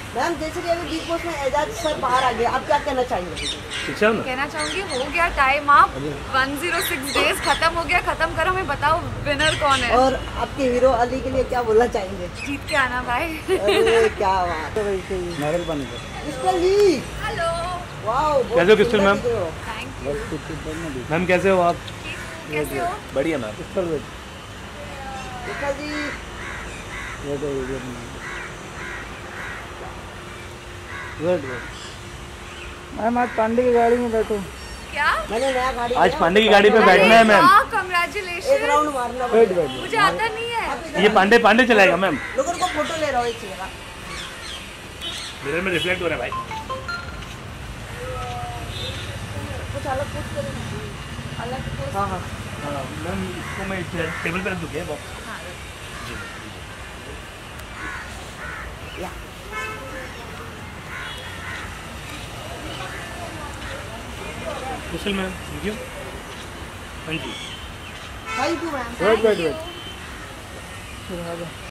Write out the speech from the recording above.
Ma'am जैसे कि अभी बिग बॉस में एजाज सर बाहर आ गया, आप क्या कहना चाहेंगे? कहना चाहूंगी हो गया टाइम आप 106 डेज खत्म हो गया, खत्म करो, हमें बताओ विनर कौन है। और आपके हीरो अली के लिए क्या बोलना चाहेंगे? जीत के आना भाई। अरे क्या बात है नारियल पानी का। क्रिस्टल जी, हेलो। वाओ, कैसे हो Crystal ma'am? Thank you. Ma'am कैसे हो आप? कैसे हो? बढ़िया मैम। क्रिस्टल जी, मैम आज पांडे की गाड़ी में बैठो। क्या? मैंने नया गाड़ी आज लिया, पांडे की गाड़ी पे बैठना है मैम। एक कांग्रेचुलेशन। राउंड मारना बैठ पड़ेगा। बैठ। मुझे आता नहीं है। ये पांडे चलाएगा मैम। लोगों को फोटो ले रहा हूँ एक चेहरा। मिरर में रिफ्लेक्ट हो रहा है भाई। कुछ अलग कुछ करें, अलग कुछ। हाँ हाँ मैम इसको मैं टेबल पे रख दूँ क्या बॉक्स? या कुशल मैम थैंक यू। हाँ जी thank you ma'am. Wait wait Thank you. Wait.